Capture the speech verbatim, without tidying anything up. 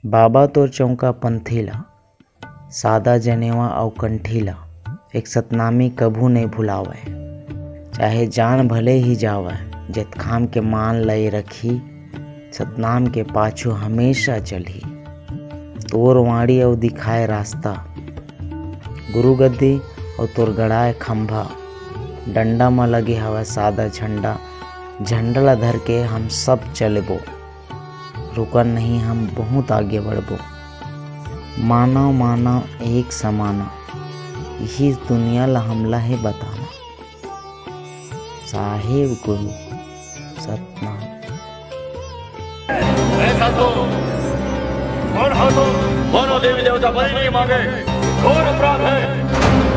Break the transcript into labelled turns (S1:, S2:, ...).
S1: बाबा तोर चौका पंथीला, सादा जनेवा अउ कंठीला एक सतनामी कभू नहीं भुलावय। चाहे जान भले ही जावय, जत खाम के मान लय रखी, सतनाम के पाछू हमेशा चलही। तोर वाणी अउ दिखाए रास्ता, गुरु गद्दी और तोर गड़ाए खंभा, डंडा में लगे हवा सादा झंडा। झंडा ला धर के हम सब चलबो, रुकन नहीं हम बहुत आगे बढ़बो। मानव मानव एक समाना, यही दुनिया ला हमला है बताना। साहेब गुरु सतनाम।
S2: ऐसा तो कौन हो तुम? दोनों देवी देवता बलि नहीं मांगे, घोर अपराध है।